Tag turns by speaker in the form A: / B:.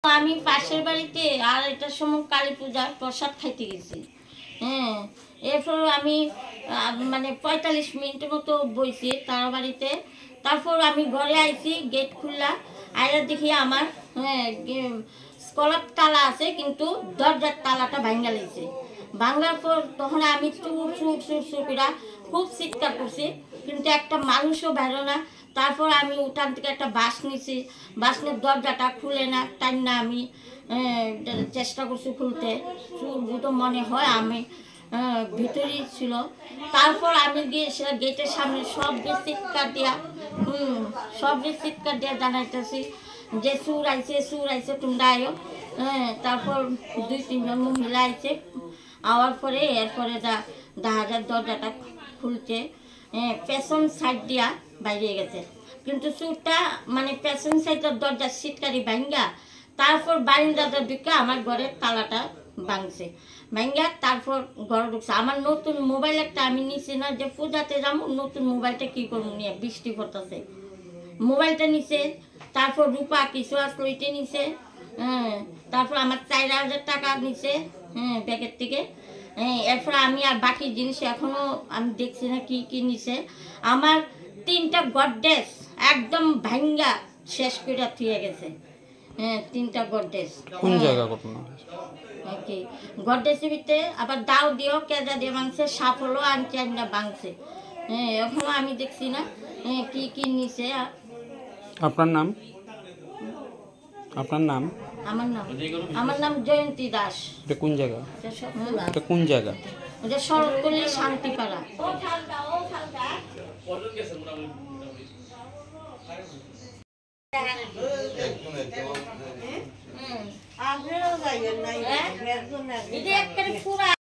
A: আমি পাশের বাড়িতে আর এটার সময় কালী পূজার প্রসাদ খাইতে গেছি। হ্যাঁ, এরপর আমি মানে 45 মিনিটের মতো বইছি তার বাড়িতে। তারপর আমি ঘরে আইছি, গেট খুললা আইরা দেখি আমার স্কলার তালা আছে, কিন্তু দরজার তালাটা ভাঙ্গা লেগেছে। ভাঙার পর তখন আমি চুর চুর চুর চুর করে খুব চিৎকার করছি, কিন্তু একটা মানুষও বেরো না। তারপর আমি উঠান থেকে একটা বাস নিছি, বাসের দরজাটা খুলে না, টাইম না আমি চেষ্টা করছি খুলতে, চুর তো মনে হয় আমি ভিতরেই ছিল। তারপর আমি গিয়ে সে গেটের সামনে সব চিৎকার দিয়া চিৎকার দিয়া জানাইতেছি যে চুর আইছে তোমরা আয়ো। তারপর 2-3 জন মহিলা আইছে, আওয়ার পরে এরপরে জাহাজের দরজাটা খুলছে, পেছন সাইড দিয়া বাইরে গেছে। কিন্তু চুরটা মানে পেছন সাইডের দরজার সিটকারি ভাঙ্গা তারপর বারিন্দাটা ঢুকে আমার ঘরের তালাটা ভাঙছে, ভাঙ্গা তারপর ঘরে ঢুকছে। আমার নতুন মোবাইল একটা আমি নিছি না, যে পূজাতে যাবো, নতুন মোবাইলটা কী করবো নিয়ে, বৃষ্টি পড়তেছে, মোবাইলটা নিছে। তারপর রূপা কিছু আসলো ওইটা নিছে। তারপর আমার 4000 টাকা নিছে ব্যাগের থেকে। এরপর আমি আর বাকি জিনিস এখনো আমি দেখছি না কি কি নিছে। আমার 3টা গডরেজ একদম ভাঙ্গা শেষ করে থুয়ে গেছে। 3টা গডরেজ।
B: কোন জায়গা ঘটনা?
A: কি গডরেজের ভিতরে আবার দাও দিও কেজা দিয়ে ভাঙছে, সাপ হলো আনতে আনটা ভাঙছে। এখনো আমি দেখছি না কি কি নিছে।
B: আপনার নাম? আপনার নাম?
A: আমার নাম জয়ন্তী দাস।
B: এটা কোন জায়গা? এটা কোন জায়গা?
A: এটা শরৎপল্লী শান্তিপাড়া। এটা একটা পুরা